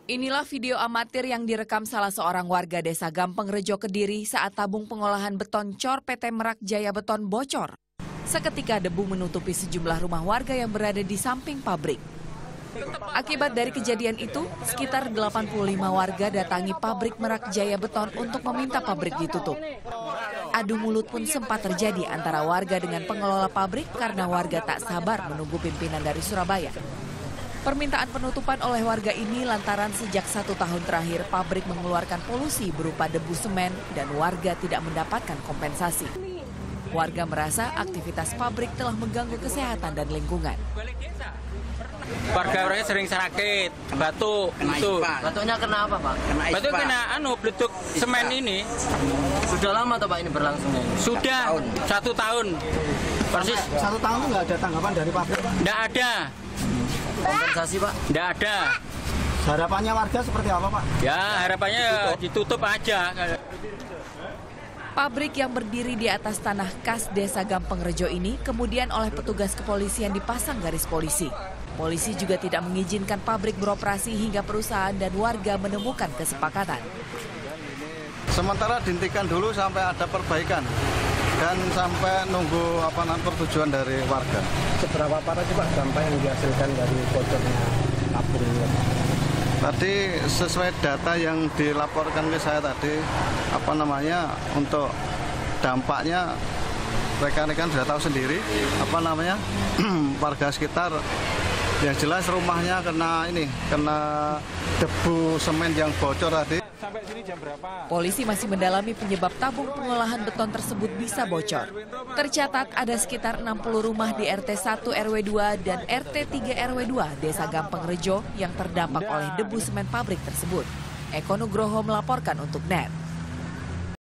Inilah video amatir yang direkam salah seorang warga desa Gampeng Rejo, Kediri saat tabung pengolahan beton cor PT Merak Jaya Beton bocor. Seketika debu menutupi sejumlah rumah warga yang berada di samping pabrik. Akibat dari kejadian itu, sekitar 85 warga datangi pabrik Merak Jaya Beton untuk meminta pabrik ditutup. Adu mulut pun sempat terjadi antara warga dengan pengelola pabrik karena warga tak sabar menunggu pimpinan dari Surabaya. Permintaan penutupan oleh warga ini lantaran sejak 1 tahun terakhir pabrik mengeluarkan polusi berupa debu semen dan warga tidak mendapatkan kompensasi. Warga merasa aktivitas pabrik telah mengganggu kesehatan dan lingkungan. Warga orangnya sering sakit, batuk, itu. Batuknya kena apa, Pak? Batuk kena beletuk semen ini. Sudah lama atau Pak ini berlangsungnya? Sudah 1 tahun. Persis 1 tahun itu nggak ada tanggapan dari pabrik, Pak? Nggak ada. Kompensasi, Pak? Nggak ada. Harapannya warga seperti apa, Pak? Ya harapannya ditutup aja. Pabrik yang berdiri di atas tanah kas desa Gampeng Rejo ini kemudian oleh petugas kepolisian dipasang garis polisi. Polisi juga tidak mengizinkan pabrik beroperasi hingga perusahaan dan warga menemukan kesepakatan. Sementara dihentikan dulu sampai ada perbaikan dan sampai nunggu persetujuan dari warga. Seberapa parah sih Pak dampak yang dihasilkan dari bocornya tabung ini? Tadi sesuai data yang dilaporkan ke saya tadi, untuk dampaknya rekan-rekan sudah tahu sendiri, warga sekitar yang jelas rumahnya kena debu semen yang bocor tadi. Sampai sini jam berapa? Polisi masih mendalami penyebab tabung pengolahan beton tersebut bisa bocor. Tercatat ada sekitar 60 rumah di RT 1 RW 2 dan RT 3 RW 2 Desa Gampeng Rejo yang terdampak oleh debu semen pabrik tersebut. Eko Nugroho melaporkan untuk NET.